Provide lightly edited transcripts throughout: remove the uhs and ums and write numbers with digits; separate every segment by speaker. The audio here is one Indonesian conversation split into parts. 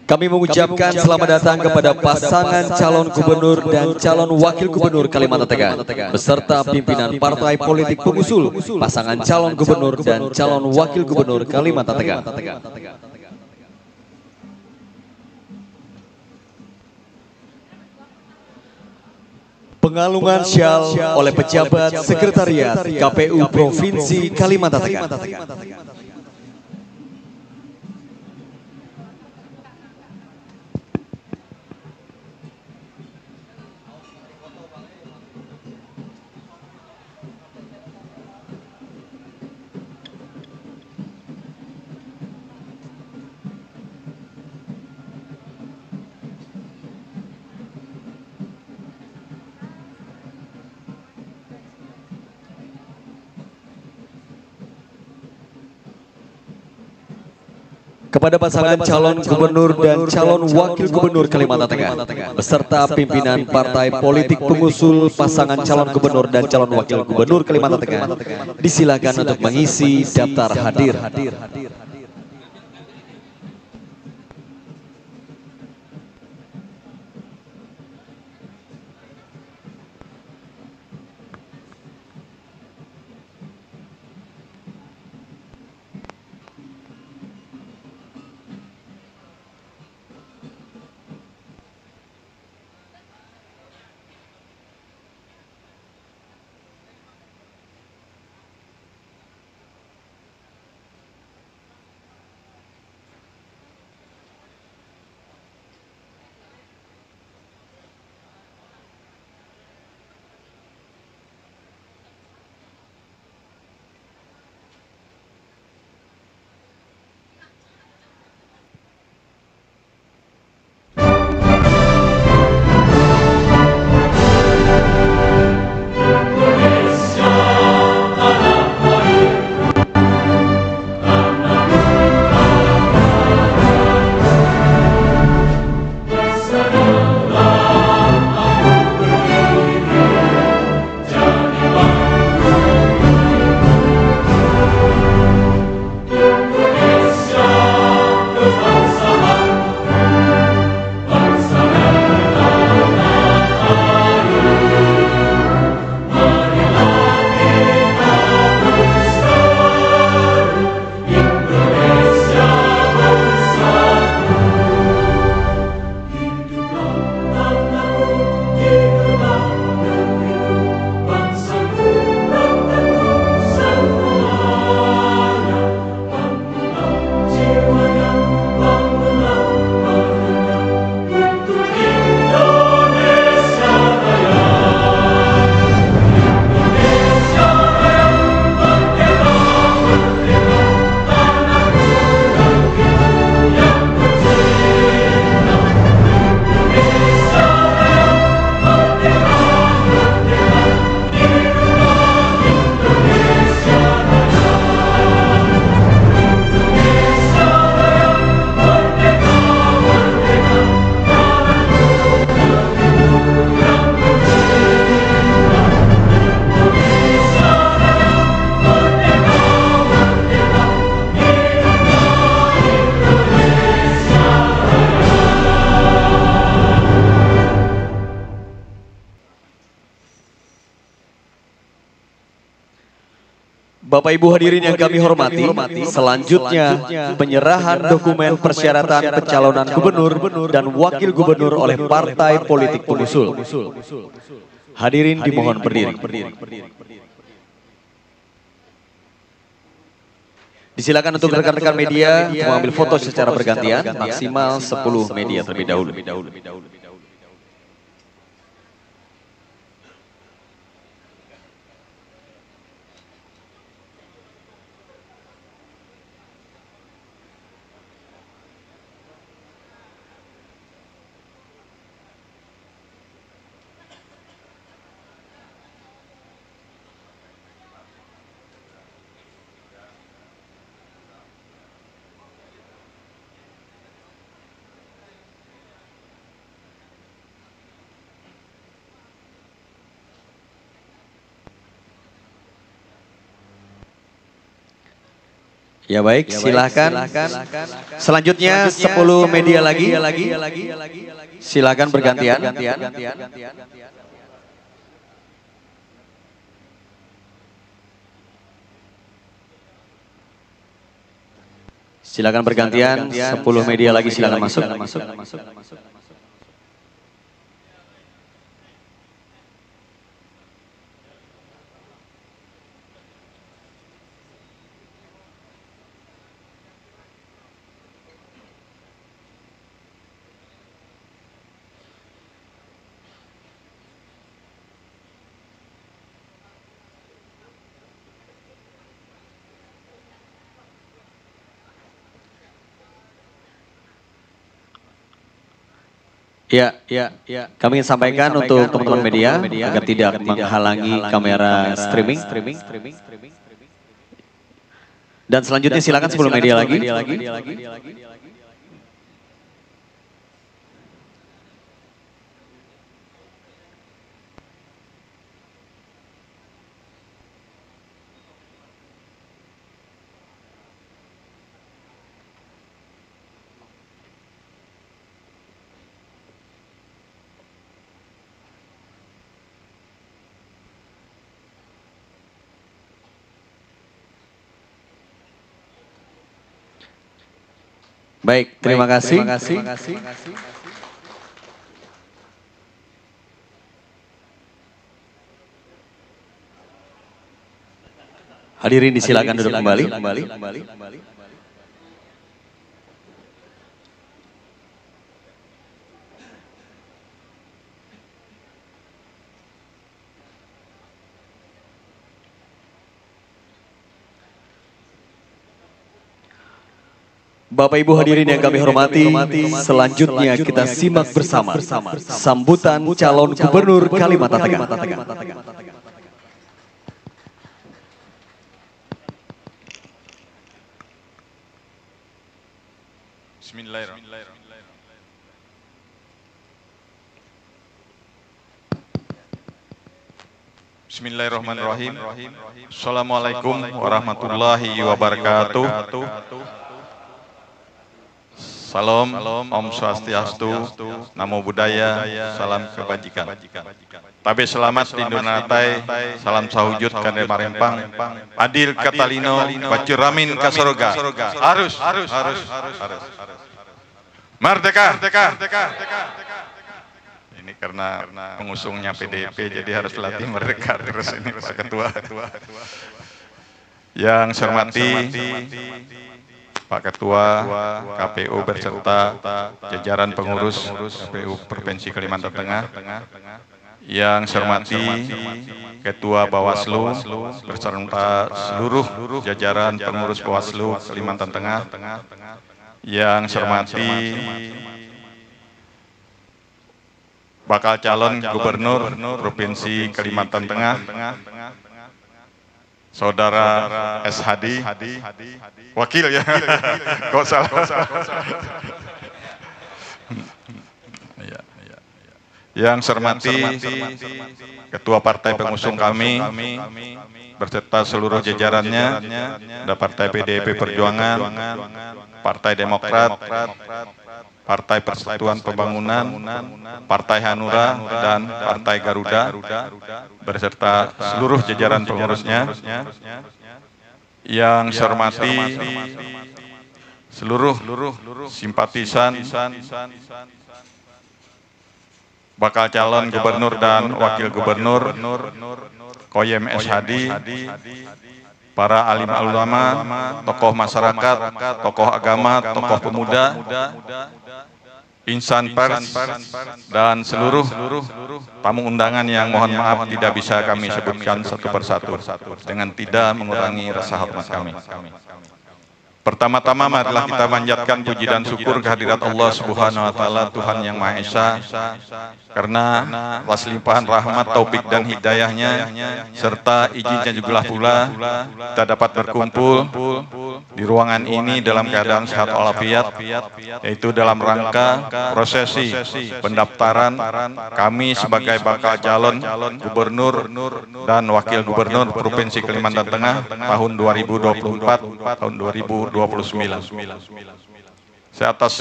Speaker 1: Kami mengucapkan selamat datang kepada pasangan calon gubernur dan calon wakil gubernur Kalimantan Tengah beserta pimpinan partai politik pengusul pasangan calon gubernur dan calon wakil gubernur Kalimantan Tengah. Pengalungan syal oleh pejabat sekretariat KPU Provinsi Kalimantan Tengah. Kepada pasangan calon gubernur dan calon wakil gubernur Kalimantan Tengah beserta pimpinan partai politik pengusul pasangan calon gubernur dan calon wakil gubernur Kalimantan Tengah disilakan untuk mengisi daftar hadir. Bapak Ibu hadirin yang kami hormati, selanjutnya penyerahan dokumen persyaratan pencalonan gubernur dan wakil gubernur oleh partai politik pengusul. Hadirin dimohon berdiri. Disilakan untuk rekan-rekan media mengambil foto secara bergantian, maksimal 10 media terlebih dahulu. Ya baik, silakan. Selanjutnya 10 media lagi. Silakan bergantian. Silakan bergantian. 10 media lagi silakan masuk. Ya, kami ingin sampaikan untuk teman-teman media agar tidak menghalangi kamera streaming. Dan selanjutnya silakan 10 media lagi. Baik, terima kasih. Hadirin disilakan duduk kembali. Bapak Ibu hadirin yang kami hormati, selanjutnya kita simak bersama sambutan calon gubernur Kalimantan Tengah.
Speaker 2: Bismillahirrahmanirrahim. Assalamualaikum warahmatullahi wabarakatuh. Salam, Om Swastiastu, Namo Buddhaya, salam kebajikan. Tabe selamat di Natai, salam sahujud kande marempang, adil katalino, bacuramin kasoroga. Harus. Merdeka. Ini karena pengusungnya PDIP, jadi harus latih merdeka terus ini Pak Ketua. Yang saya hormati Pak Ketua KPU beserta jajaran pengurus KPU Provinsi Kalimantan Tengah, yang saya hormati Ketua Bawaslu beserta seluruh jajaran pengurus Bawaslu Kalimantan Tengah, yang saya hormati bakal calon gubernur Provinsi Kalimantan Tengah, Saudara S. Hadi, wakil ya, kok salah. Yang saya hormati Ketua Partai Pengusung kami, beserta seluruh jajarannya, ada Partai PDIP Perjuangan, Partai Demokrat, Partai Persatuan Pembangunan, Partai Hanura, dan Partai Garuda, beserta seluruh jajaran pengurusnya. Yang saya hormati seluruh simpatisan bakal calon gubernur dan wakil gubernur Koyem S. Hadi, para alim ulama, tokoh masyarakat, tokoh agama, tokoh pemuda, insan pers, dan seluruh tamu undangan yang mohon maaf tidak bisa kami sebutkan satu persatu dengan tidak mengurangi rasa hormat kami. Pertama-tama marilah kita manjatkan puji dan syukur kehadirat Allah Subhanahu wa taala, Tuhan yang Maha Esa, karena atas limpahan rahmat, taufik dan hidayahnya serta izinnya juga pula kita dapat berkumpul di ruangan ini dalam keadaan sehat walafiat, yaitu dalam rangka prosesi pendaftaran kami sebagai bakal calon gubernur dan wakil gubernur Provinsi Kalimantan Tengah tahun 2024 tahun 2029. Saya atas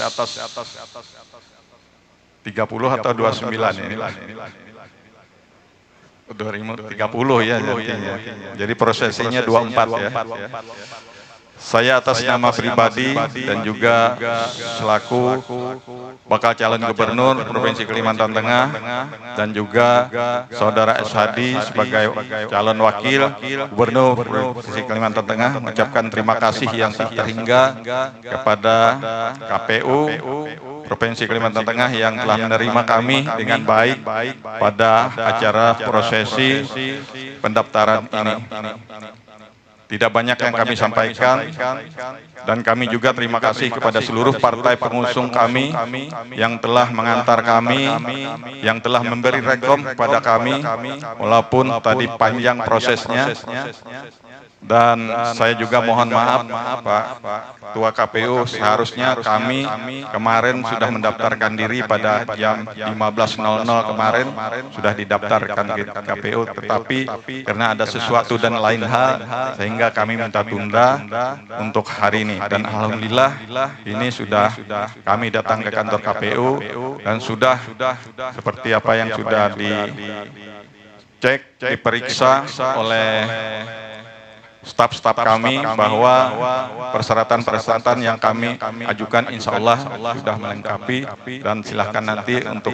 Speaker 2: 30 atau 29 ini. 2030 ya. Jadi prosesinya 24 ya. Saya atas nama pribadi dan juga selaku bakal calon gubernur Provinsi Kalimantan Tengah dan juga saudara S. Hadi sebagai calon wakil gubernur Provinsi Kalimantan Tengah mengucapkan terima kasih yang tak terhingga kepada KPU Provinsi Kalimantan Tengah yang telah menerima kami dengan baik pada acara prosesi pendaftaran ini. Tidak banyak yang kami sampaikan, dan kami juga terima kasih kepada seluruh partai pengusung kami yang telah mengantar kami, yang telah memberi rekom kepada kami, walaupun tadi panjang prosesnya. Dan saya juga mohon maaf Pak Ketua KPU, seharusnya kami kemarin sudah mendaftarkan diri pada jam 15.00 kemarin, sudah didaftarkan di KPU, tetapi karena ada sesuatu dan lain hal, sehingga kami minta tunda untuk hari ini. Dan alhamdulillah ini sudah kami datang ke kantor KPU dan sudah seperti apa yang sudah dicek, diperiksa oleh staf-staf kami bahwa persyaratan-persyaratan yang kami ajukan insya Allah sudah melengkapi, dan silahkan nanti untuk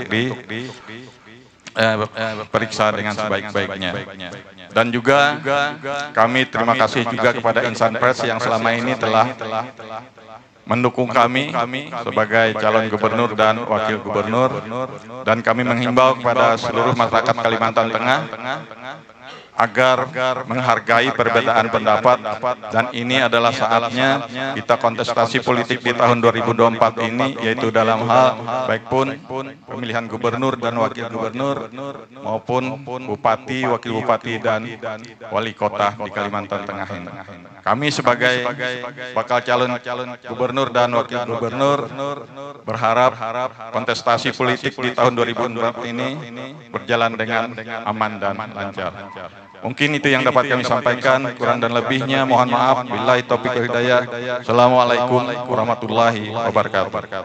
Speaker 2: diperiksa dengan sebaik-baiknya. Dan juga kami terima kasih juga kepada insan pers yang selama ini telah mendukung kami sebagai calon gubernur dan wakil gubernur, dan kami menghimbau kepada seluruh masyarakat Kalimantan Tengah agar menghargai perbedaan pendapat, dan ini adalah saatnya kita kontestasi politik di tahun 2024 ini, yaitu dalam hal baik pun pemilihan gubernur dan wakil gubernur maupun bupati, wakil bupati dan wali kota di Kalimantan Tengah ini. Kami sebagai bakal calon gubernur dan wakil gubernur berharap kontestasi politik di tahun 2024 ini berjalan dengan aman dan lancar. Mungkin itu yang dapat kami sampaikan, kurang dan lebihnya mohon maaf. Billahi taufiq wal hidayah. Assalamualaikum warahmatullahi wabarakatuh.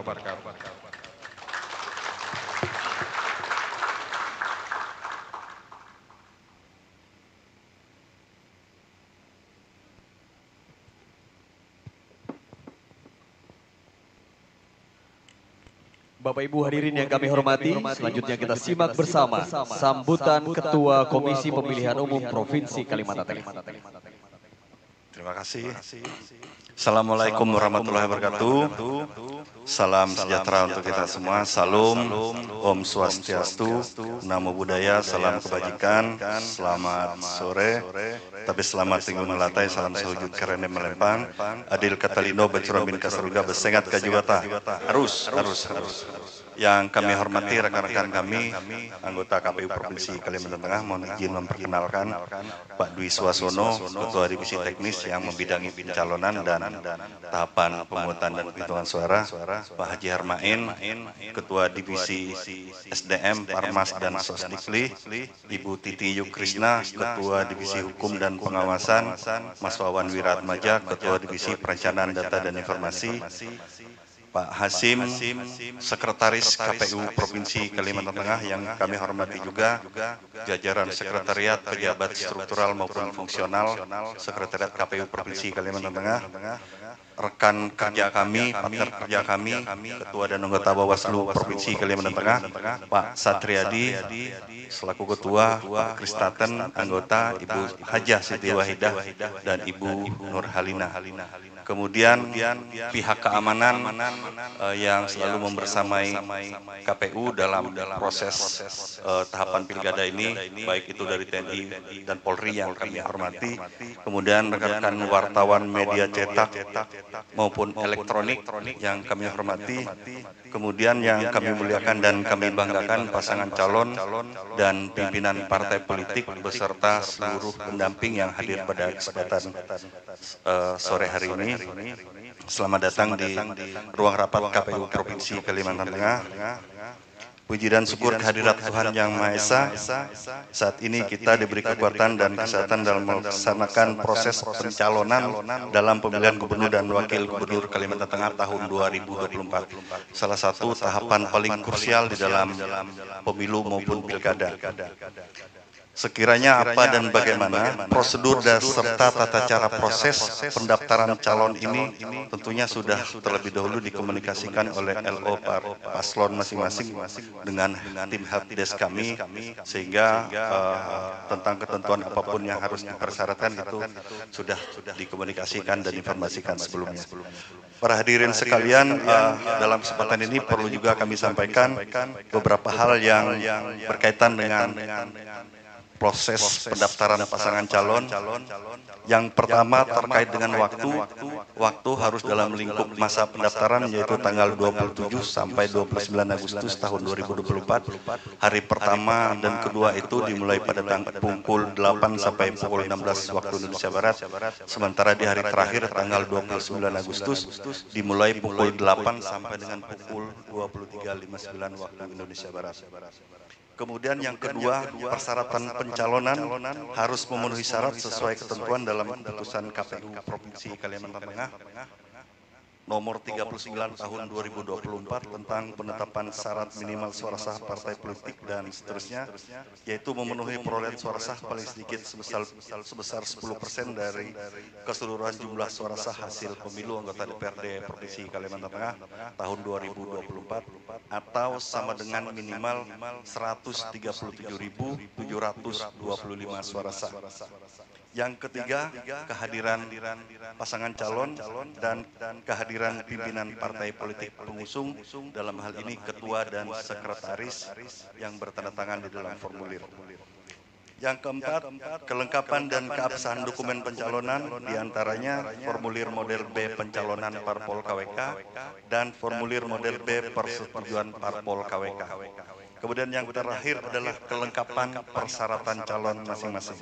Speaker 1: Bapak Ibu hadirin yang kami hormati, selanjutnya kita simak bersama sambutan Ketua Komisi Pemilihan Umum Provinsi Kalimantan Tengah.
Speaker 3: Terima kasih. Assalamualaikum warahmatullahi wabarakatuh. Salam sejahtera untuk kita semua. Salam, Om Swastiastu, Namo Buddhaya, salam kebajikan. Selamat sore. Tapi selamat tinggal melatai, salam sehujud karena melempang. Adil Katalino, Bacuran bin Kasaruga, Besengat Kajuwata. Harus. Yang kami hormati rekan-rekan kami, anggota KPU Provinsi Kalimantan Tengah, mohon izin memperkenalkan Pak Dwi Swasono, Ketua Divisi Teknis yang membidangi pencalonan dan tahapan pemungutan dan penghitungan suara, Pak Haji Harmain, Ketua Divisi SDM, Parmas dan Sosdikli, Ibu Titi Yukrisna, Ketua Divisi Hukum dan Pengawasan, Mas Wawan Wiratmaja, Ketua Divisi Perencanaan Data dan Informasi, Pak Hasim, Sekretaris KPU Provinsi Kalimantan Tengah yang kami hormati juga, jajaran Sekretariat, pejabat struktural maupun fungsional Sekretariat KPU Provinsi Kalimantan Tengah, rekan kerja kami, partner kerja kami, Ketua dan anggota Bawaslu Provinsi Kalimantan Tengah, Pak Satriadi, selaku Ketua, Pak Kristaten, anggota, Ibu Hajah Siti Wahidah, dan Ibu Nur Halina. Kemudian pihak keamanan yang selalu membersamai KPU dalam proses tahapan pilkada ini, baik itu dari TNI dan Polri yang kami hormati, kemudian rekan-rekan wartawan media cetak maupun elektronik yang kami hormati, kemudian yang kami muliakan dan kami banggakan pasangan calon dan pimpinan partai politik beserta seluruh pendamping yang hadir pada kesempatan sore hari ini. Selamat datang di ruang rapat KPU Provinsi Kalimantan Tengah. Puji dan syukur kehadirat Tuhan Yang Maha Esa. Saat ini kita diberi kekuatan dan kesehatan dalam melaksanakan proses pencalonan dalam pemilihan gubernur dan wakil gubernur Kalimantan Tengah tahun 2024. Salah satu tahapan paling krusial di dalam pemilu maupun pilkada. Sekiranya apa dan bagaimana prosedur dan serta tata cara proses pendaftaran calon ini tentunya sudah terlebih dahulu dikomunikasikan oleh LO paslon masing-masing dengan tim helpdesk kami, sehingga tentang ketentuan apapun yang harus dipersyaratkan itu sudah dikomunikasikan dan informasikan sebelumnya. Para hadirin sekalian, dalam kesempatan ini perlu juga kami sampaikan beberapa hal yang berkaitan dengan proses pendaftaran pasangan calon. Yang pertama terkait dengan waktu harus dalam lingkup masa pendaftaran, yaitu tanggal 27 sampai 29 Agustus tahun 2024. Hari pertama dan kedua itu dimulai pada pukul 8 sampai pukul 16 waktu Indonesia Barat. Sementara di hari terakhir tanggal 29 Agustus dimulai pukul 8 sampai dengan pukul 23.59 waktu Indonesia Barat. Kemudian yang kedua, persyaratan pencalonan harus memenuhi syarat sesuai ketentuan dalam keputusan KPU Provinsi Kalimantan Tengah nomor 39 tahun 2024 tentang penetapan syarat minimal suara sah partai politik dan seterusnya, yaitu memenuhi perolehan suara sah paling sedikit sebesar 10% dari keseluruhan jumlah suara sah hasil pemilu anggota DPRD Provinsi Kalimantan Tengah tahun 2024 atau sama dengan minimal 137.725 suara sah. Yang ketiga, kehadiran pasangan calon dan kehadiran pimpinan partai politik pengusung, dalam hal ini ketua dan sekretaris yang bertanda tangan di dalam formulir. Yang keempat, kelengkapan dan keabsahan dokumen pencalonan, diantaranya formulir model B pencalonan parpol KWK dan formulir model B persetujuan parpol KWK. Kemudian yang terakhir adalah kelengkapan persyaratan calon masing-masing.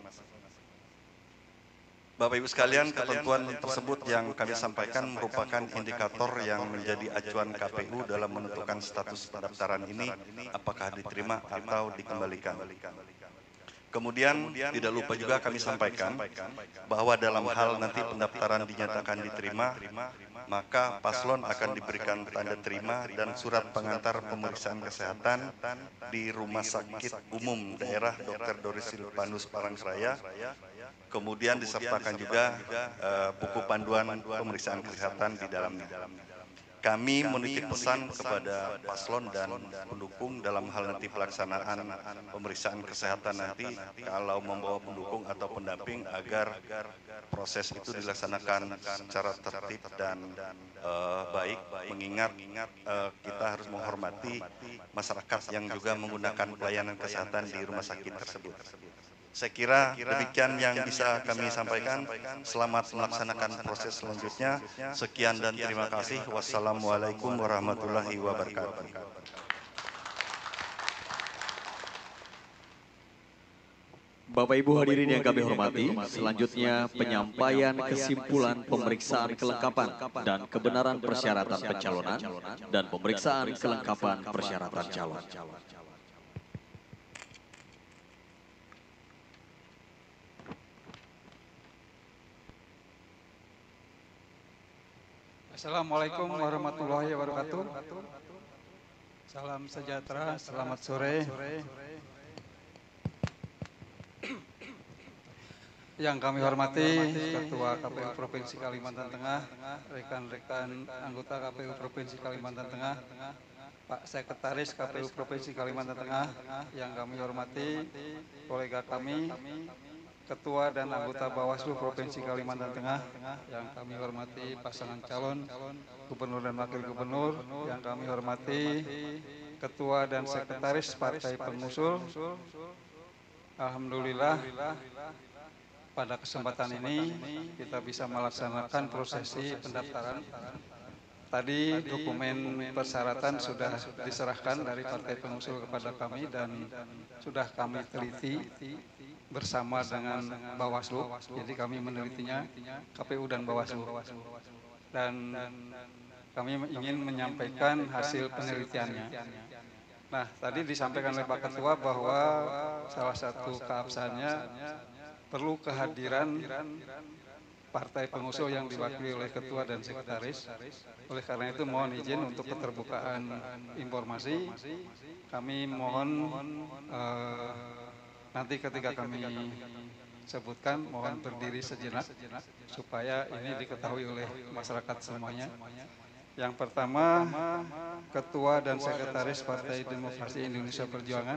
Speaker 3: Bapak Ibu sekalian, ketentuan tersebut yang kami sampaikan merupakan indikator yang menjadi acuan KPU dalam menentukan status pendaftaran ini, apakah diterima atau dikembalikan. Kemudian tidak lupa juga kami sampaikan bahwa dalam hal nanti pendaftaran dinyatakan diterima, maka paslon akan diberikan tanda terima dan surat pengantar pemeriksaan kesehatan di Rumah Sakit Umum Daerah Dr. Doris Silvanus Parangseraya. Kemudian disertakan juga buku panduan pemeriksaan kesehatan di dalamnya. Kami menitip pesan kepada paslon dan pendukung dalam hal nanti pelaksanaan pemeriksaan kesehatan nanti, kalau membawa pendukung atau pendamping, agar proses itu dilaksanakan secara tertib dan baik, mengingat kita harus menghormati masyarakat yang juga menggunakan pelayanan kesehatan di rumah sakit tersebut. Saya kira demikian yang bisa kami sampaikan. Selamat melaksanakan proses selanjutnya. Sekian dan terima kasih. Wassalamualaikum warahmatullahi wabarakatuh.
Speaker 1: Bapak Ibu hadirin yang kami hormati, selanjutnya penyampaian kesimpulan pemeriksaan kelengkapan dan kebenaran persyaratan pencalonan dan pemeriksaan kelengkapan persyaratan calon.
Speaker 4: Assalamualaikum warahmatullahi wabarakatuh. Salam sejahtera, selamat sore. Yang kami hormati Ketua KPU Provinsi Kalimantan Tengah, rekan-rekan anggota KPU Provinsi Kalimantan Tengah, Pak Sekretaris KPU Provinsi Kalimantan Tengah, yang kami hormati kolega kami, Ketua dan anggota Bawaslu Provinsi Kalimantan Tengah, yang kami hormati pasangan calon Gubernur dan Wakil Gubernur, yang kami hormati Ketua dan Sekretaris Partai Pengusul. Alhamdulillah pada kesempatan ini kita bisa melaksanakan prosesi pendaftaran. Tadi dokumen persyaratan sudah diserahkan dari partai pengusul kepada kami dan sudah kami teliti bersama dengan Bawaslu. Jadi kami menelitinya KPU dan Bawaslu. Dan kami ingin menyampaikan hasil penelitiannya. Nah, tadi disampaikan oleh Pak Ketua bahwa salah satu keabsahannya perlu kehadiran partai pengusul yang diwakili oleh ketua dan sekretaris. Oleh karena itu mohon izin untuk keterbukaan informasi. Kami mohon nanti ketika kami sebutkan mohon berdiri sejenak supaya ini diketahui oleh masyarakat semuanya. Yang pertama, Ketua dan Sekretaris Partai Demokrasi Indonesia Perjuangan.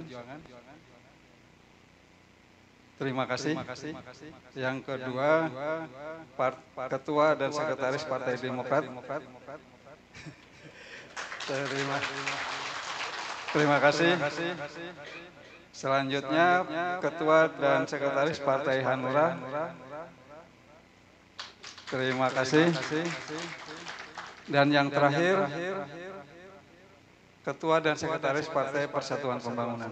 Speaker 4: Terima kasih. Yang kedua, Ketua dan Sekretaris Partai Demokrat. Terima kasih. Selanjutnya, Ketua dan Sekretaris Partai Hanura. Terima kasih. Dan yang terakhir, Ketua dan Sekretaris Partai Persatuan Pembangunan.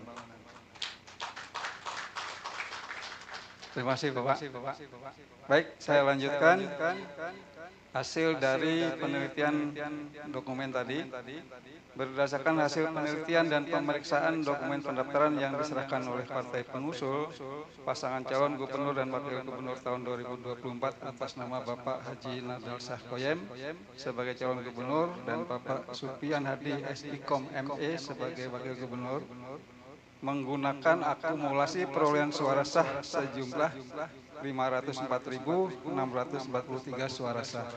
Speaker 4: Terima kasih Bapak. Baik, saya lanjutkan hasil dari penelitian dokumen tadi. Berdasarkan hasil penelitian dan pemeriksaan dokumen pendaftaran yang diserahkan oleh partai pengusul, pasangan calon gubernur dan wakil gubernur tahun 2024 atas nama Bapak Haji Nardal Sahkoyem sebagai calon gubernur dan Bapak Supian Hadi SIKOM ME sebagai wakil gubernur, menggunakan akumulasi perolehan suara sah sejumlah 504.643 suara sah.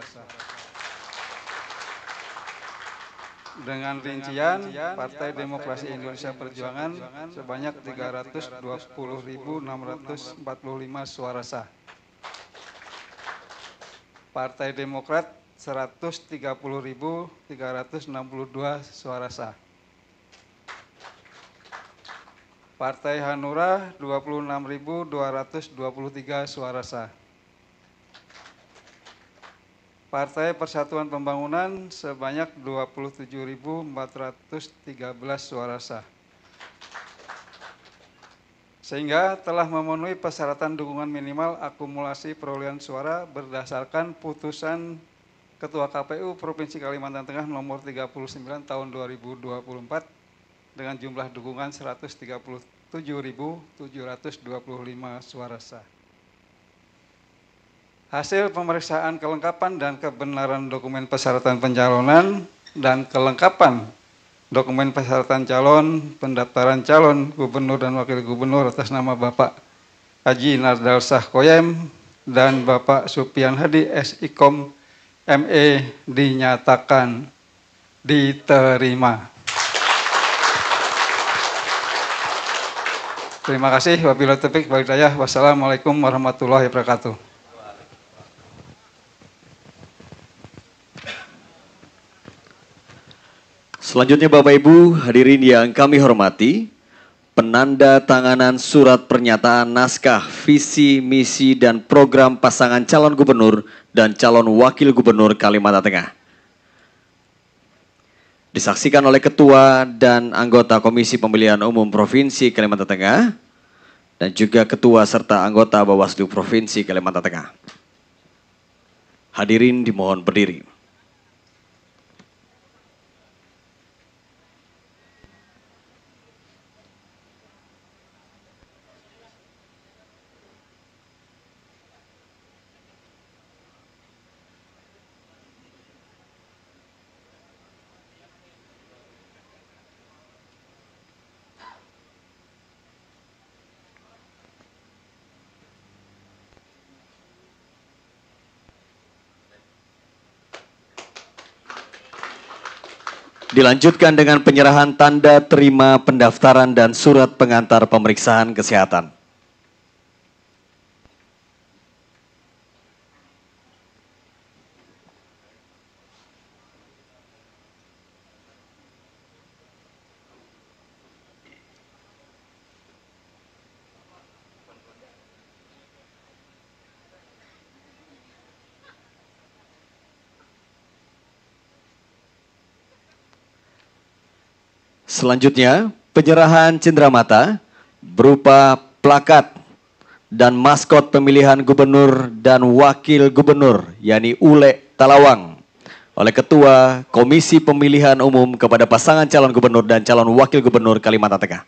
Speaker 4: Dengan rincian Partai Demokrasi Indonesia Perjuangan sebanyak 320.645 suara sah. Partai Demokrat 130.362 suara sah. Partai Hanura 26.223 suara sah. Partai Persatuan Pembangunan sebanyak 27.413 suara sah. Sehingga telah memenuhi persyaratan dukungan minimal akumulasi perolehan suara berdasarkan putusan Ketua KPU Provinsi Kalimantan Tengah nomor 39 tahun 2024 dengan jumlah dukungan 137.725 suara sah. Hasil pemeriksaan kelengkapan dan kebenaran dokumen persyaratan pencalonan dan kelengkapan dokumen persyaratan calon pendaftaran calon gubernur dan wakil gubernur atas nama Bapak Haji Nardal Sahkoyem dan Bapak Supian Hadi SIKOM ME dinyatakan diterima. Terima kasih. Wabillahi taufiq wal hidayah. Wassalamualaikum warahmatullahi wabarakatuh.
Speaker 1: Selanjutnya Bapak Ibu hadirin yang kami hormati, penanda tanganan surat pernyataan naskah visi, misi, dan program pasangan calon gubernur dan calon wakil gubernur Kalimantan Tengah. Disaksikan oleh Ketua dan anggota Komisi Pemilihan Umum Provinsi Kalimantan Tengah dan juga Ketua serta anggota Bawaslu Provinsi Kalimantan Tengah. Hadirin dimohon berdiri. Dilanjutkan dengan penyerahan tanda terima pendaftaran dan surat pengantar pemeriksaan kesehatan. Selanjutnya, penyerahan cenderamata berupa plakat dan maskot pemilihan gubernur dan wakil gubernur, yakni Ule Talawang, oleh Ketua Komisi Pemilihan Umum kepada pasangan calon gubernur dan calon wakil gubernur Kalimantan Tengah.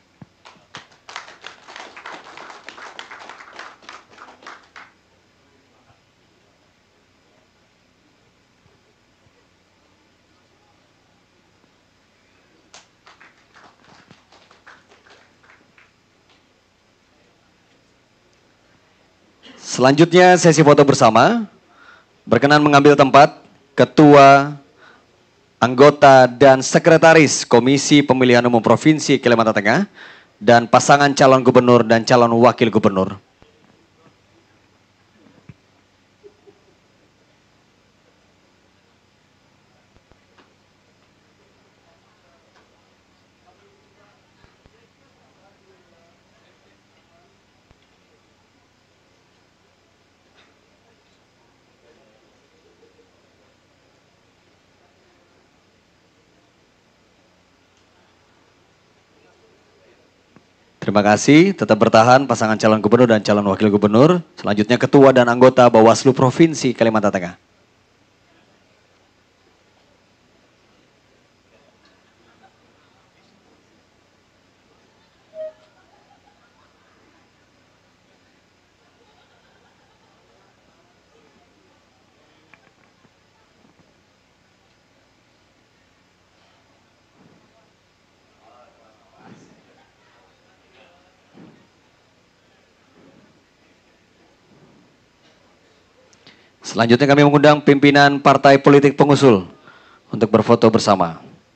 Speaker 1: Selanjutnya sesi foto bersama. Berkenan mengambil tempat Ketua, anggota, dan Sekretaris Komisi Pemilihan Umum Provinsi Kalimantan Tengah dan pasangan calon gubernur dan calon wakil gubernur. Terima kasih, tetap bertahan pasangan calon gubernur dan calon wakil gubernur. Selanjutnya Ketua dan anggota Bawaslu Provinsi Kalimantan Tengah. Selanjutnya kami mengundang pimpinan partai politik pengusul untuk berfoto bersama.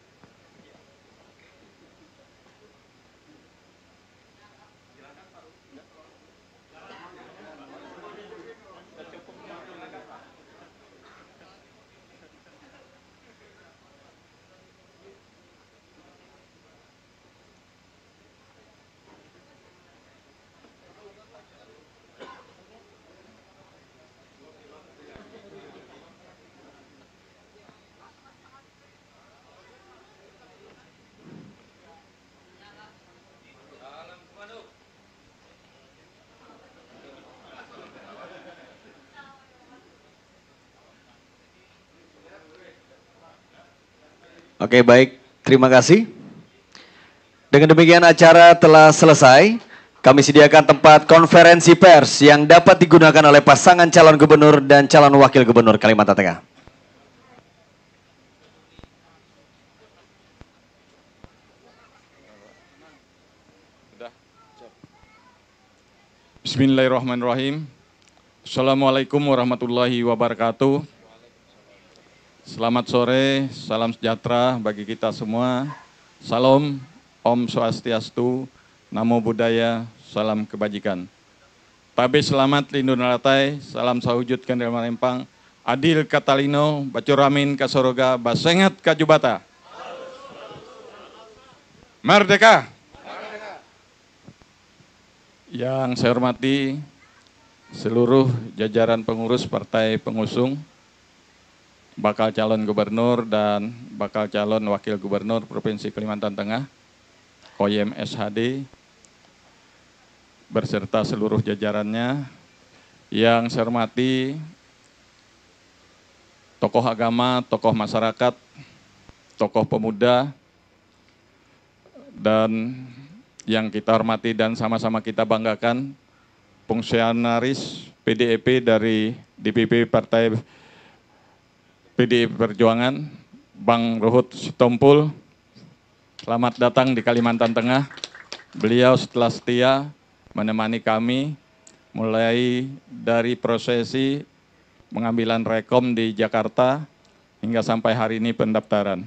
Speaker 1: Oke, baik, terima kasih. Dengan demikian acara telah selesai. Kami sediakan tempat konferensi pers yang dapat digunakan oleh pasangan calon gubernur dan calon wakil gubernur Kalimantan Tengah.
Speaker 2: Bismillahirrahmanirrahim. Assalamualaikum warahmatullahi wabarakatuh. Selamat sore, salam sejahtera bagi kita semua. Salam, Om Swastiastu, Namo Buddhaya, salam kebajikan. Tabe selamat lindun nalatai, salam sahujud kendel marempang, adil katalino, bacuramin kasoroga, basengat kajubata. Merdeka! Yang saya hormati seluruh jajaran pengurus partai pengusung, bakal calon gubernur dan bakal calon wakil gubernur Provinsi Kalimantan Tengah, KOYM SHD, berserta seluruh jajarannya. Yang saya hormati tokoh agama, tokoh masyarakat, tokoh pemuda, dan yang kita hormati dan sama-sama kita banggakan, fungsionaris PDIP dari DPP Partai PDI Perjuangan, Bang Ruhut Sitompul, selamat datang di Kalimantan Tengah. Beliau setelah setia menemani kami mulai dari prosesi pengambilan rekom di Jakarta hingga sampai hari ini pendaftaran.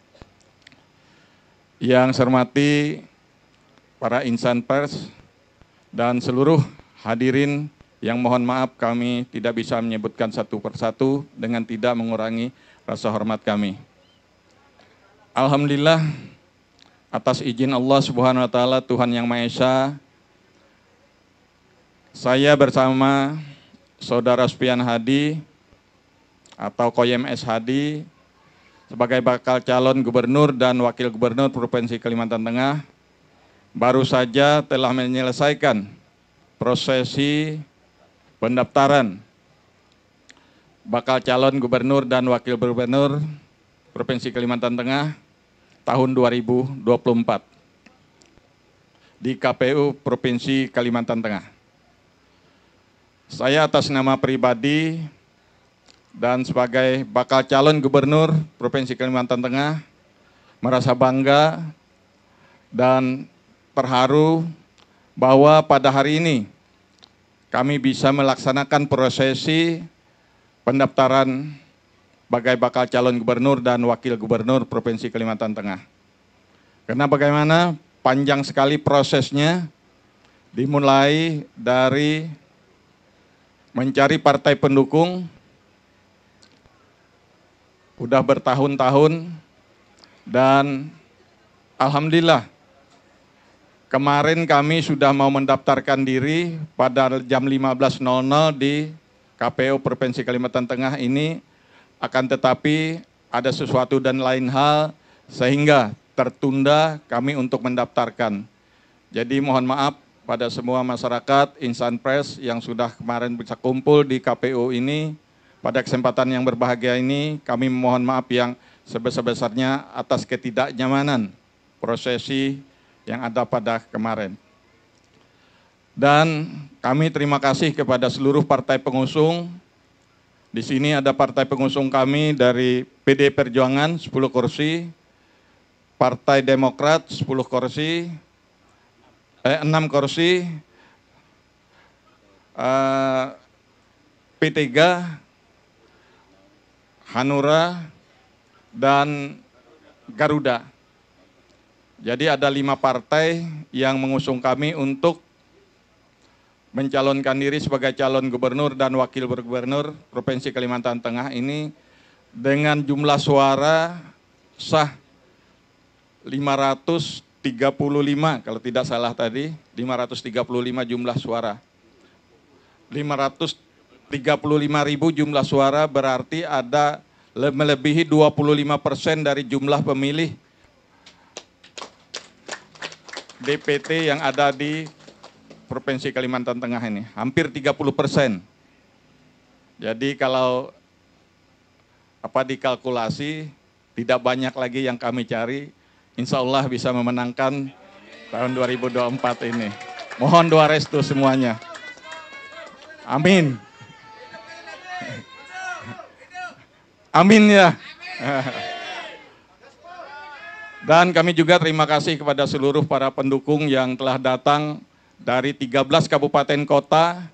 Speaker 2: Yang saya hormati para insan pers dan seluruh hadirin yang mohon maaf kami tidak bisa menyebutkan satu persatu dengan tidak mengurangi rasa hormat kami. Alhamdulillah atas izin Allah Subhanahu wa taala Tuhan Yang Maha Esa, saya bersama Saudara Spian Hadi atau KOYM SHD
Speaker 5: sebagai bakal calon gubernur dan wakil gubernur Provinsi Kalimantan Tengah baru saja telah menyelesaikan prosesi pendaftaran bakal calon gubernur dan wakil gubernur Provinsi Kalimantan Tengah tahun 2024 di KPU Provinsi Kalimantan Tengah. Saya atas nama pribadi dan sebagai bakal calon gubernur Provinsi Kalimantan Tengah merasa bangga dan terharu bahwa pada hari ini kami bisa melaksanakan prosesi pendaftaran sebagai bakal calon gubernur dan wakil gubernur Provinsi Kalimantan Tengah. Karena bagaimana panjang sekali prosesnya, dimulai dari mencari partai pendukung, udah bertahun-tahun, dan alhamdulillah kemarin kami sudah mau mendaftarkan diri pada jam 15.00 di KPU Provinsi Kalimantan Tengah ini, akan tetapi ada sesuatu dan lain hal sehingga tertunda kami untuk mendaftarkan. Jadi mohon maaf pada semua masyarakat, insan pers yang sudah kemarin bisa kumpul di KPU ini. Pada kesempatan yang berbahagia ini, kami mohon maaf yang sebesar-besarnya atas ketidaknyamanan prosesi yang ada pada kemarin. Dan kami terima kasih kepada seluruh partai pengusung. Di sini ada partai pengusung kami dari PD Perjuangan 10 kursi, Partai Demokrat 10 kursi, 6 kursi, P3, Hanura, dan Garuda. Jadi ada 5 partai yang mengusung kami untuk mencalonkan diri sebagai calon gubernur dan wakil gubernur Provinsi Kalimantan Tengah ini dengan jumlah suara sah 535 kalau tidak salah tadi, 535 jumlah suara. 535.000 jumlah suara berarti ada melebihi 25% dari jumlah pemilih DPT yang ada di Provinsi Kalimantan Tengah ini, hampir 30%. Jadi kalau dikalkulasi, tidak banyak lagi yang kami cari, insya Allah bisa memenangkan tahun 2024 ini. Mohon doa restu semuanya. Amin. Amin ya. Dan kami juga terima kasih kepada seluruh para pendukung yang telah datang dari 13 kabupaten kota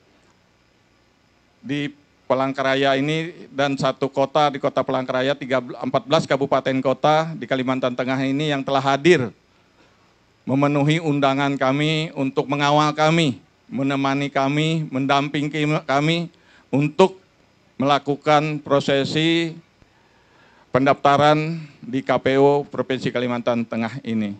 Speaker 5: di Palangkaraya ini dan 1 kota di Kota Palangkaraya, 14 kabupaten kota di Kalimantan Tengah ini yang telah hadir memenuhi undangan kami untuk mengawal kami, menemani kami, mendampingi kami untuk melakukan prosesi pendaftaran di KPU Provinsi Kalimantan Tengah ini.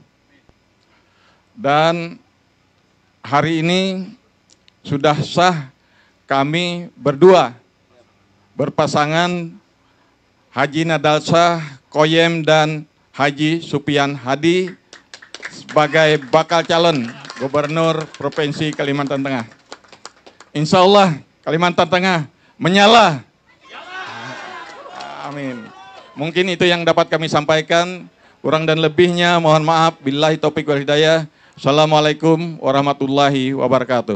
Speaker 5: Dan hari ini sudah sah kami berdua berpasangan Haji Nadalsah Koyem dan Haji Supian Hadi sebagai bakal calon gubernur Provinsi Kalimantan Tengah. Insya Allah Kalimantan Tengah menyala. Amin. Mungkin itu yang dapat kami sampaikan. Kurang dan lebihnya mohon maaf. Billahi taufiq wal hidayah. Assalamualaikum warahmatullahi wabarakatuh.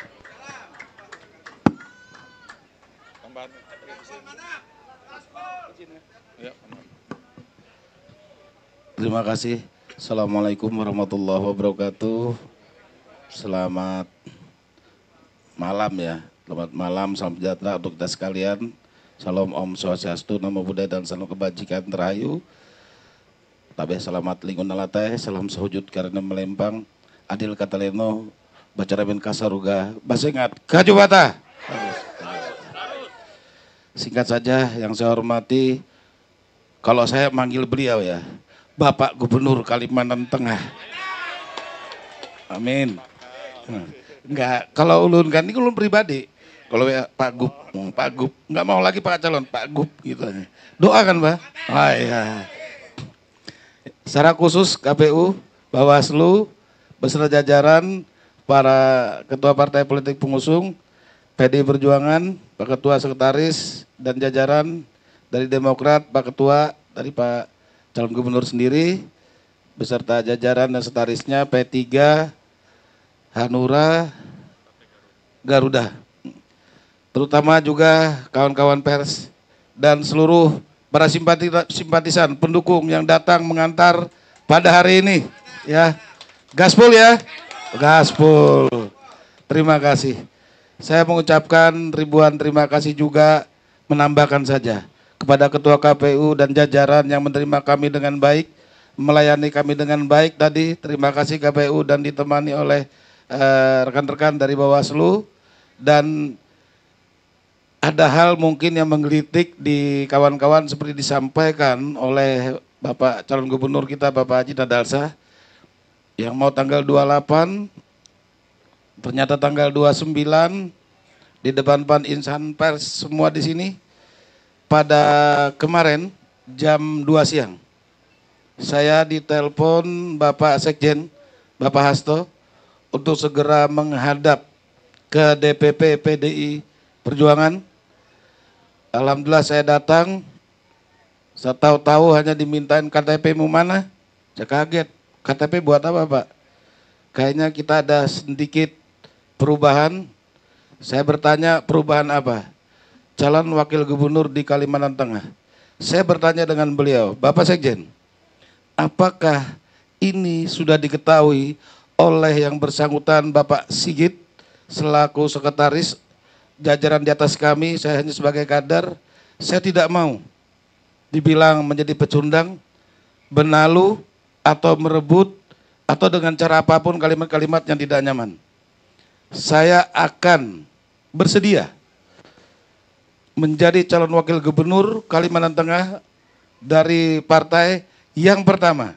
Speaker 6: Terima kasih. Assalamualaikum warahmatullahi wabarakatuh. Selamat malam ya. Selamat malam, salam sejahtera untuk kita sekalian. Salam Om Swastiastu, Namo Buddhaya dan salam kebajikan terayu. Tabeh selamat lingkungan alateh, salam sehujud karena melempang. Adil kata leno, baca ramen kasaruga, basengat, kaju bata. Singkat saja yang saya hormati, kalau saya manggil beliau ya, Bapak Gubernur Kalimantan Tengah. Amin. Enggak, kalau ulun kan ini ulun pribadi. Kalau ya Pak Gup, nggak mau lagi Pak calon, Pak Gup gitu aja. Doakan Pak. Ah, iya. Secara khusus KPU, Bawaslu, beserta jajaran para ketua partai politik pengusung, PDI Perjuangan, Pak Ketua Sekretaris dan jajaran dari Demokrat, Pak Ketua, dari Pak calon gubernur sendiri, beserta jajaran dan sekretarisnya P3, Hanura, Garuda. Terutama juga kawan-kawan pers dan seluruh para simpatisan pendukung yang datang mengantar pada hari ini, ya. Gaspol ya, gaspol. Terima kasih. Saya mengucapkan ribuan terima kasih juga, menambahkan saja kepada Ketua KPU dan jajaran yang menerima kami dengan baik, melayani kami dengan baik tadi. Terima kasih KPU dan ditemani oleh rekan-rekan dari Bawaslu. Dan ada hal mungkin yang menggelitik di kawan-kawan seperti disampaikan oleh Bapak calon gubernur kita, Bapak Haji Nadalsa, yang mau tanggal 28, ternyata tanggal 29 di depan insan pers semua di sini. Pada kemarin jam 2 siang, saya ditelepon Bapak Sekjen, Bapak Hasto, untuk segera menghadap ke DPP PDI Perjuangan. Alhamdulillah saya datang, saya tahu-tahu hanya dimintain KTP-mu mana, saya kaget. KTP buat apa Pak? Kayaknya kita ada sedikit perubahan. Saya bertanya perubahan apa? Calon wakil gubernur di Kalimantan Tengah. Saya bertanya dengan beliau, Bapak Sekjen, apakah ini sudah diketahui oleh yang bersangkutan Bapak Sigit selaku sekretaris jajaran di atas kami? Saya hanya sebagai kader. Saya tidak mau dibilang menjadi pecundang, benalu, atau merebut, atau dengan cara apapun kalimat-kalimat yang tidak nyaman. Saya akan bersedia menjadi calon wakil gubernur Kalimantan Tengah dari partai yang pertama.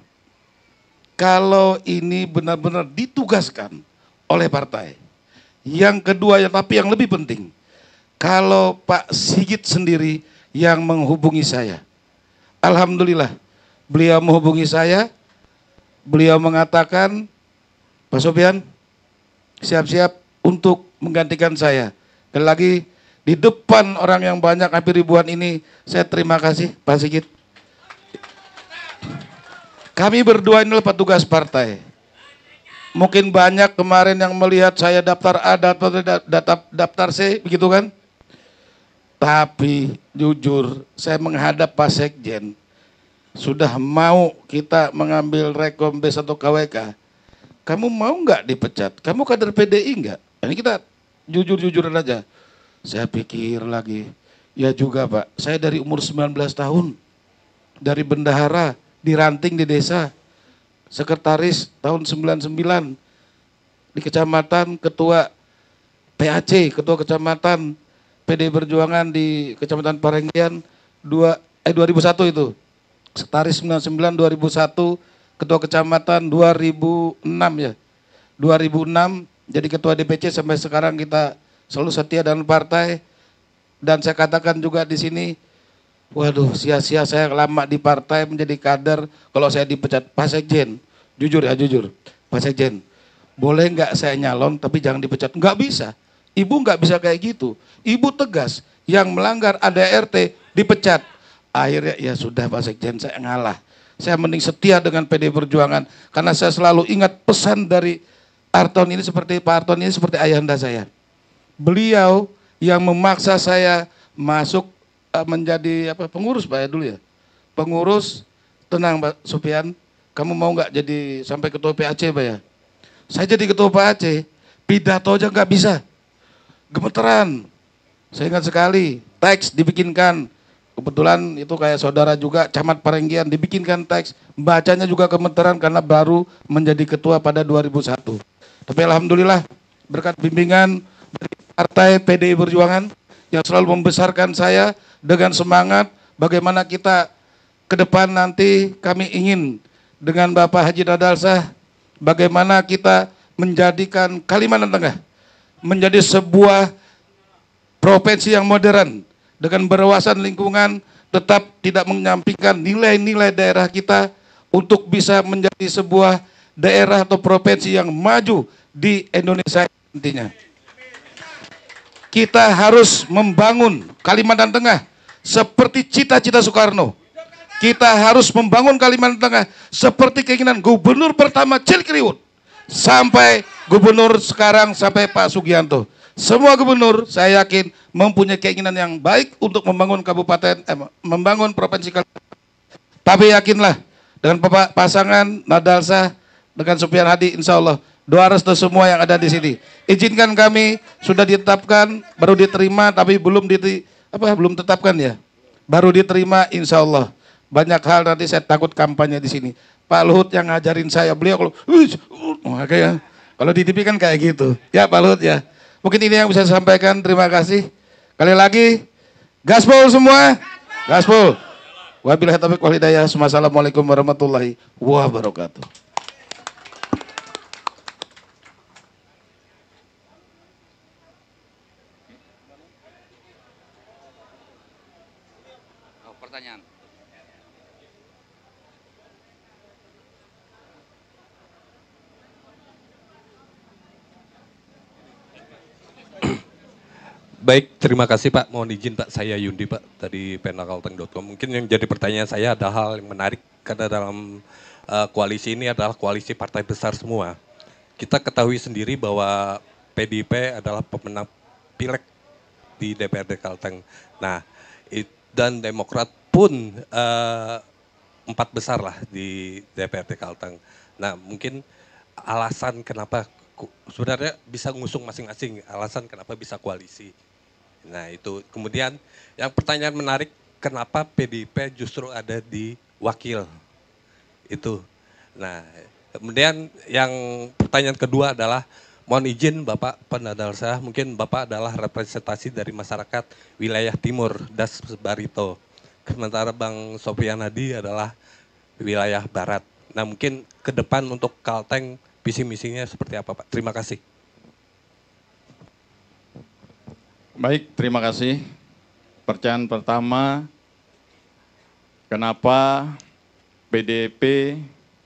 Speaker 6: Kalau ini benar-benar ditugaskan oleh partai. Yang kedua, tapi yang lebih penting, kalau Pak Sigit sendiri yang menghubungi saya. Alhamdulillah, beliau menghubungi saya, beliau mengatakan, Pak Sofian, siap-siap untuk menggantikan saya. Sekali lagi, di depan orang yang banyak, hampir ribuan ini, saya terima kasih Pak Sigit. Kami berdua inilah petugas partai. Mungkin banyak kemarin yang melihat saya daftar A, daftar C, begitu kan? Tapi jujur, saya menghadap Pak Sekjen, sudah mau kita mengambil rekom B1 KWK, kamu mau nggak dipecat? Kamu kader PDI nggak? Ini kita jujur-jujuran aja. Saya pikir lagi, ya juga Pak, saya dari umur 19 tahun, dari bendahara, diranting di desa, sekretaris tahun 99 di kecamatan, ketua PAC, ketua kecamatan PDI Perjuangan di Kecamatan Parenggian 2001 itu. Sekretaris 99 2001, ketua kecamatan 2006 ya. 2006 jadi ketua DPC sampai sekarang kita selalu setia dengan partai. Dan saya katakan juga di sini, waduh, sia-sia saya lama di partai menjadi kader kalau saya dipecat. Pak Sekjen, jujur ya, jujur. Pak Sekjen, boleh nggak saya nyalon tapi jangan dipecat? Nggak bisa. Ibu nggak bisa kayak gitu. Ibu tegas, yang melanggar ADRT dipecat. Akhirnya ya sudah Pak Sekjen, saya ngalah. Saya mending setia dengan PDI Perjuangan karena saya selalu ingat pesan dari Arton ini, seperti Pak Arton ini seperti ayahanda saya. Beliau yang memaksa saya masuk menjadi pengurus Pak ya dulu ya. Pengurus, tenang Pak Sofian, kamu mau nggak jadi sampai ketua PAC Pak ya? Saya jadi ketua PAC, pidato aja nggak bisa, gemeteran. Saya ingat sekali, teks dibikinkan, kebetulan itu kayak saudara juga, Camat Parenggian, dibikinkan teks, bacanya juga gemeteran karena baru menjadi ketua pada 2001. Tapi alhamdulillah berkat bimbingan dari partai PDI Perjuangan yang selalu membesarkan saya dengan semangat bagaimana kita ke depan nanti. Kami ingin dengan Bapak Haji Nadalsa bagaimana kita menjadikan Kalimantan Tengah menjadi sebuah provinsi yang modern dengan berwawasan lingkungan, tetap tidak menyampingkan nilai-nilai daerah kita untuk bisa menjadi sebuah daerah atau provinsi yang maju di Indonesia nantinya. Kita harus membangun Kalimantan Tengah seperti cita-cita Soekarno. Kita harus membangun Kalimantan Tengah seperti keinginan gubernur pertama Cilikriwut sampai gubernur sekarang sampai Pak Sugianto. Semua gubernur saya yakin mempunyai keinginan yang baik untuk membangun membangun provinsi Kalimantan. Tapi yakinlah dengan pasangan Nadalsa dengan Supian Hadi, insya Allah doa restu semua yang ada di sini. Izinkan kami sudah ditetapkan, baru diterima, tapi belum tetapkan ya. Baru diterima, insya Allah. Banyak hal nanti saya takut kampanye di sini. Pak Luhut yang ngajarin saya, beliau kalau di TV kan kayak gitu. Ya Pak Luhut ya. Mungkin ini yang bisa saya sampaikan. Terima kasih. Kali lagi, gaspol semua, gaspol. Wabillahi taufiq wal hidayah. Wassalamualaikum warahmatullahi wabarakatuh.
Speaker 7: Pertanyaan.
Speaker 8: Baik, terima kasih Pak. Mohon izin Pak, saya Yundi Pak dari penalkalteng.com. Mungkin yang jadi pertanyaan saya ada hal yang menarik karena dalam koalisi ini adalah koalisi partai besar semua. Kita ketahui sendiri bahwa PDIP adalah pemenang pileg di DPRD Kalteng. Nah, dan Demokrat pun 4 besar lah di DPRD Kalteng. Nah, mungkin alasan kenapa sebenarnya bisa ngusung masing-masing, alasan kenapa bisa koalisi. Nah itu, kemudian yang pertanyaan menarik, kenapa PDIP justru ada di wakil itu. Nah kemudian yang pertanyaan kedua adalah, mohon izin Bapak Penadalsa, mungkin Bapak adalah representasi dari masyarakat wilayah timur, Das Barito. Sementara Bang Sofian Hadi adalah wilayah barat. Nah mungkin ke depan untuk Kalteng visi misinya seperti apa Pak? Terima kasih.
Speaker 5: Baik, terima kasih. Pertanyaan pertama, kenapa PDI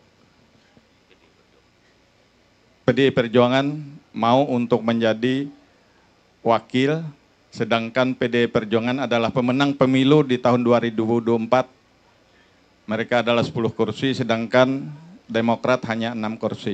Speaker 5: Perjuangan mau untuk menjadi wakil, sedangkan PDI Perjuangan adalah pemenang pemilu di tahun 2024. Mereka adalah 10 kursi, sedangkan Demokrat hanya 6 kursi.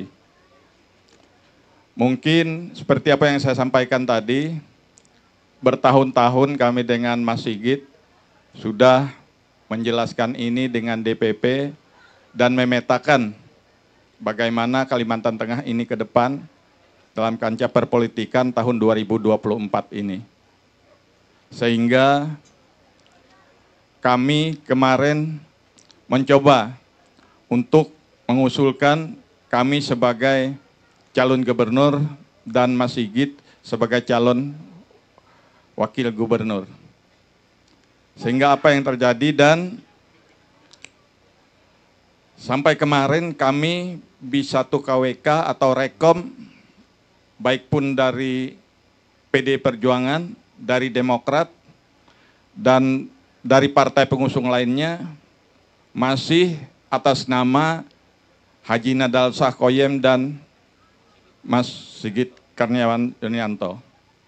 Speaker 5: Mungkin seperti apa yang saya sampaikan tadi, bertahun-tahun kami dengan Mas Sigit sudah menjelaskan ini dengan DPP dan memetakan bagaimana Kalimantan Tengah ini ke depan dalam kancah perpolitikan tahun 2024 ini. Sehingga kami kemarin mencoba untuk mengusulkan kami sebagai calon gubernur dan Mas Sigit sebagai calon wakil gubernur. Sehingga apa yang terjadi, dan sampai kemarin kami bisa satu KWK atau rekom, baik pun dari PD Perjuangan, dari Demokrat, dan dari partai pengusung lainnya, masih atas nama Haji Nadalsa Koyem dan Mas Sigit Karniawan Yunianto.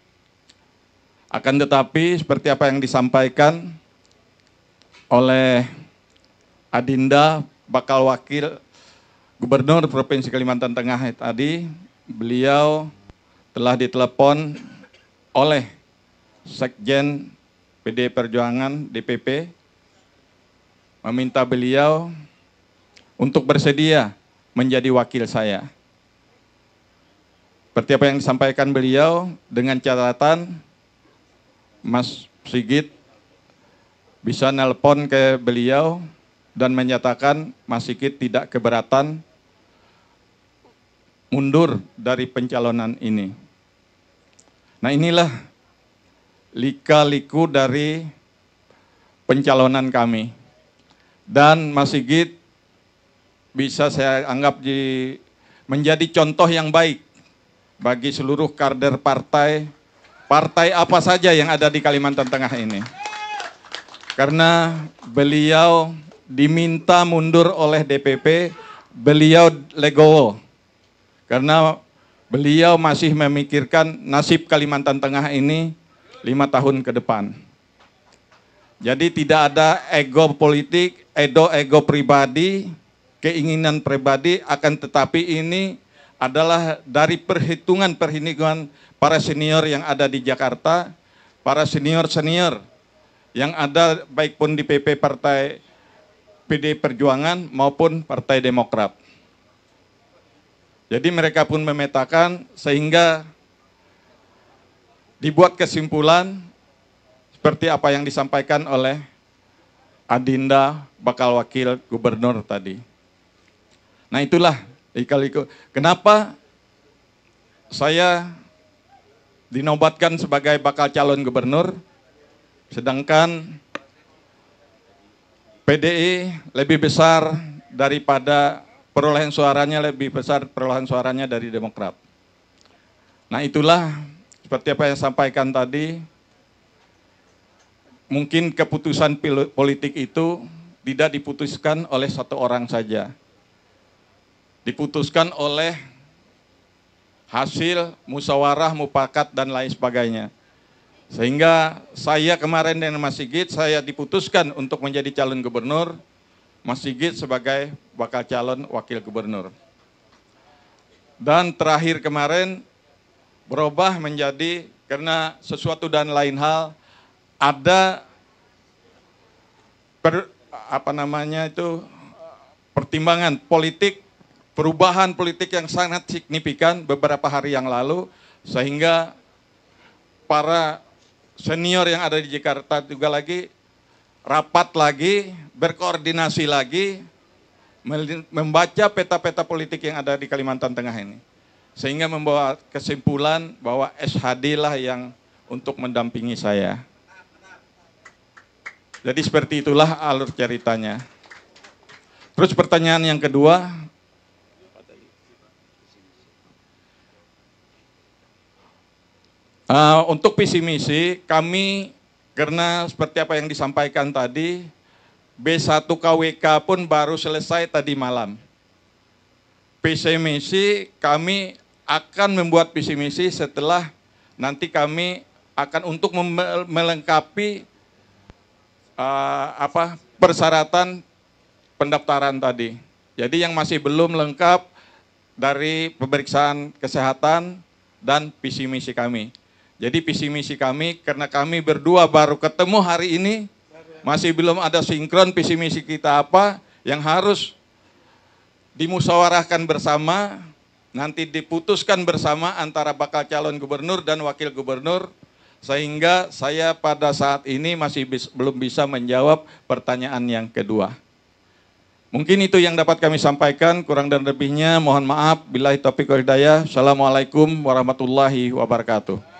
Speaker 5: Akan tetapi seperti apa yang disampaikan oleh Adinda, bakal wakil Gubernur Provinsi Kalimantan Tengah tadi, beliau telah ditelepon oleh Sekjen PD Perjuangan DPP, meminta beliau untuk bersedia menjadi wakil saya. Seperti apa yang disampaikan beliau, dengan catatan Mas Sigit bisa nelpon ke beliau dan menyatakan Mas Sigit tidak keberatan mundur dari pencalonan ini. Nah inilah lika-liku dari pencalonan kami. Dan Mas Sigit bisa saya anggap menjadi contoh yang baik bagi seluruh kader partai partai apa saja yang ada di Kalimantan Tengah ini. Karena beliau diminta mundur oleh DPP, beliau legowo. Karena beliau masih memikirkan nasib Kalimantan Tengah ini 5 tahun ke depan. Jadi tidak ada ego politik, ego pribadi, keinginan pribadi, akan tetapi ini adalah dari perhitungan para senior yang ada di Jakarta, para senior-senior yang ada baik pun di PP Partai PD Perjuangan maupun Partai Demokrat. Jadi mereka pun memetakan sehingga dibuat kesimpulan seperti apa yang disampaikan oleh Adinda bakal wakil gubernur tadi. Nah itulah kenapa saya dinobatkan sebagai bakal calon gubernur, sedangkan PDI lebih besar daripada perolehan suaranya, lebih besar perolehan suaranya dari Demokrat. Nah itulah seperti apa yang saya sampaikan tadi, mungkin keputusan politik itu tidak diputuskan oleh satu orang saja. Diputuskan oleh hasil musyawarah, mufakat, dan lain sebagainya. Sehingga saya kemarin dengan Mas Sigit, saya diputuskan untuk menjadi calon gubernur, Mas Sigit sebagai bakal calon wakil gubernur. Dan terakhir kemarin berubah menjadi karena sesuatu dan lain hal, ada pertimbangan politik, perubahan politik yang sangat signifikan beberapa hari yang lalu, sehingga para senior yang ada di Jakarta juga lagi rapat lagi, berkoordinasi lagi, membaca peta-peta politik yang ada di Kalimantan Tengah ini. Sehingga membawa kesimpulan bahwa SHD lah yang untuk mendampingi saya. Jadi seperti itulah alur ceritanya. Terus pertanyaan yang kedua, untuk visi misi kami, karena seperti apa yang disampaikan tadi, B1 KWK pun baru selesai tadi malam. Visi misi kami akan membuat visi misi setelah nanti kami akan untuk melengkapi persyaratan pendaftaran tadi. Jadi yang masih belum lengkap dari pemeriksaan kesehatan dan visi misi kami. Jadi visi misi kami, karena kami berdua baru ketemu hari ini, masih belum ada sinkron visi misi kita apa, yang harus dimusyawarahkan bersama, nanti diputuskan bersama antara bakal calon gubernur dan wakil gubernur, sehingga saya pada saat ini masih belum bisa menjawab pertanyaan yang kedua. Mungkin itu yang dapat kami sampaikan, kurang dan lebihnya mohon maaf. Billahi taufiq wal hidayah. Assalamualaikum warahmatullahi wabarakatuh.